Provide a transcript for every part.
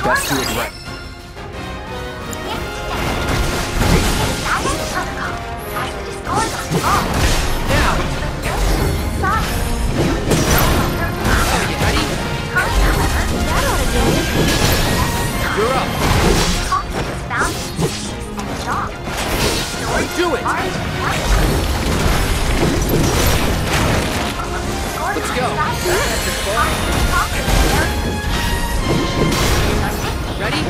Let's do it right. Now! Oh, you ready? You're up! Do it! Let's go! Ready?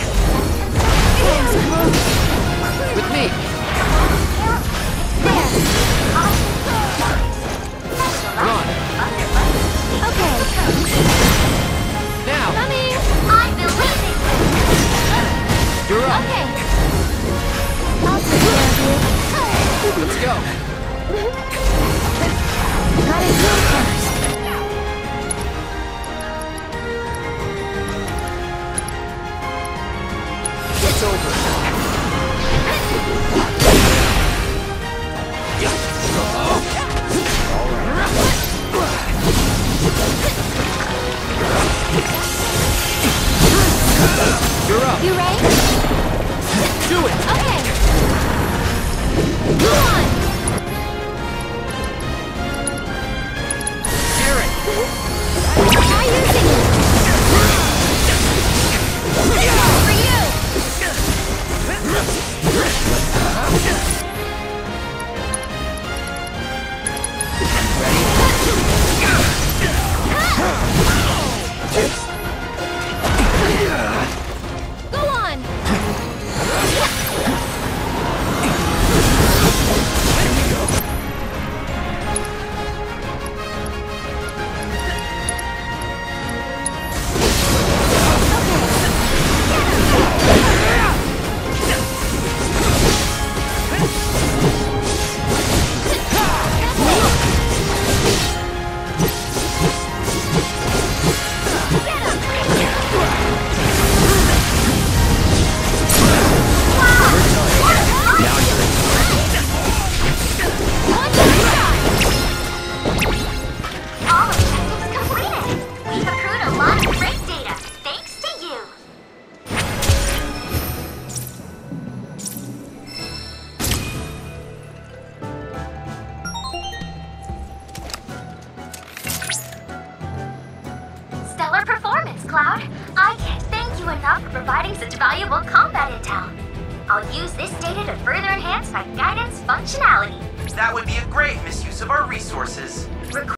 With me! Run! Okay. Now! Coming! I believe it! You're up! Okay. I'll take care of you. Let's go! Gotta go first. It's over. You're up. You ready? Do it. Okay. Go on. Hear it. Try using it. For you. Go on. Stellar performance, Cloud. I can't thank you enough for providing such valuable combat intel. I'll use this data to further enhance my guidance functionality. That would be a great misuse of our resources.